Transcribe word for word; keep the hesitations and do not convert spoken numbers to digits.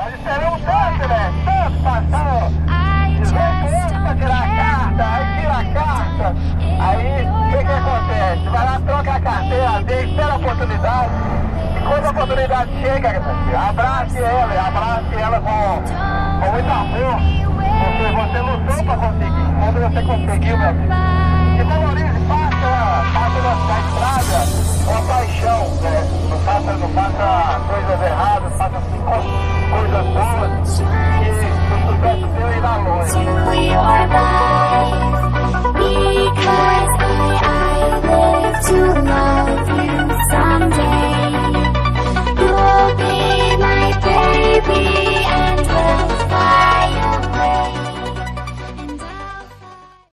Nós esperamos tanto, né? Tanto passar dezoito anos pra tirar a carta, aí tira a carta. Aí, o que que acontece? Vai lá, troca a carteira, vem, espera a oportunidade. E quando a oportunidade chega, abrace ela, abrace ela com, com muito amor. Porque você lutou pra conseguir. Quando você conseguiu, meu amigo. E valorize, faça, faça na estrada com a paixão, né? Não faça, não faça coisas erradas, faça coisas boas. E o sucesso seu irá longe.